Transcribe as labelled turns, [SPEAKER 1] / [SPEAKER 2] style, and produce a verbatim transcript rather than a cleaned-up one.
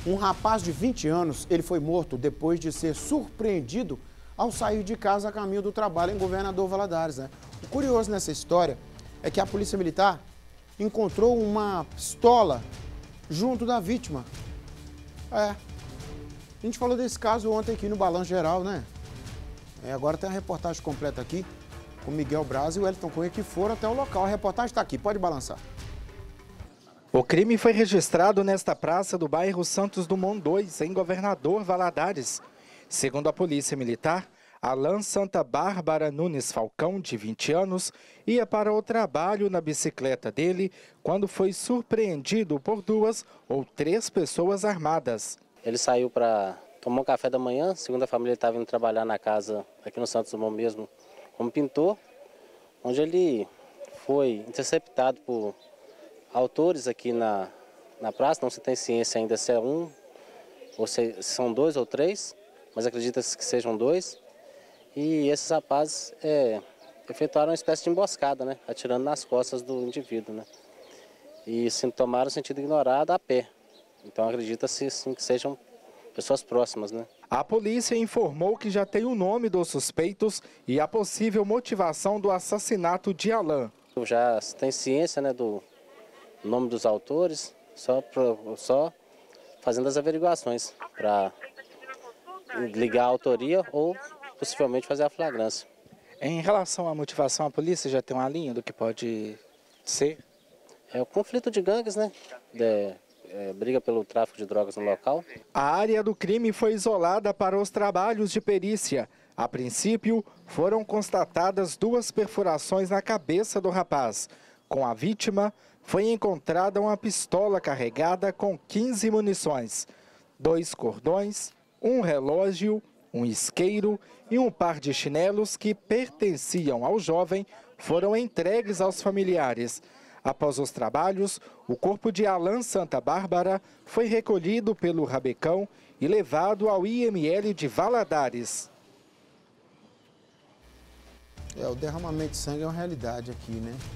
[SPEAKER 1] Um rapaz de vinte anos, ele foi morto depois de ser surpreendido ao sair de casa a caminho do trabalho em Governador Valadares, né? O curioso nessa história é que a Polícia Militar encontrou uma pistola junto da vítima. É. A gente falou desse caso ontem aqui no Balanço Geral, né? É, agora tem a reportagem completa aqui com Miguel Braz e o Wellington Cunha, que foram até o local. A reportagem está aqui, pode balançar.
[SPEAKER 2] O crime foi registrado nesta praça do bairro Santos Dumont dois, em Governador Valadares. Segundo a Polícia Militar, Alan Santa Bárbara Nunes Falcão, de vinte anos, ia para o trabalho na bicicleta dele quando foi surpreendido por duas ou três pessoas armadas.
[SPEAKER 3] Ele saiu para tomar um café da manhã, segundo a família ele estava indo trabalhar na casa aqui no Santos Dumont mesmo, como pintor, onde ele foi interceptado por autores aqui na, na praça. Não se tem ciência ainda se é um, ou se são dois ou três, mas acredita-se que sejam dois. E esses rapazes é, efetuaram uma espécie de emboscada, né, atirando nas costas do indivíduo, né, e se tomaram sentido ignorado a pé. Então acredita-se sim que sejam pessoas próximas, né.
[SPEAKER 2] A polícia informou que já tem o nome dos suspeitos e a possível motivação do assassinato de Alan.
[SPEAKER 3] Já se tem ciência, né, do nome dos autores, só, pro, só fazendo as averiguações para ligar a autoria ou possivelmente fazer a flagrância.
[SPEAKER 2] Em relação à motivação, a polícia já tem uma linha do que pode ser?
[SPEAKER 3] É o conflito de gangues, né? É, é, briga pelo tráfico de drogas no local.
[SPEAKER 2] A área do crime foi isolada para os trabalhos de perícia. A princípio, foram constatadas duas perfurações na cabeça do rapaz. Com a vítima, foi encontrada uma pistola carregada com quinze munições, dois cordões, um relógio, um isqueiro e um par de chinelos que pertenciam ao jovem foram entregues aos familiares. Após os trabalhos, o corpo de Alan Santa Bárbara foi recolhido pelo Rabecão e levado ao I M L de Valadares.
[SPEAKER 1] É, o derramamento de sangue é uma realidade aqui, né?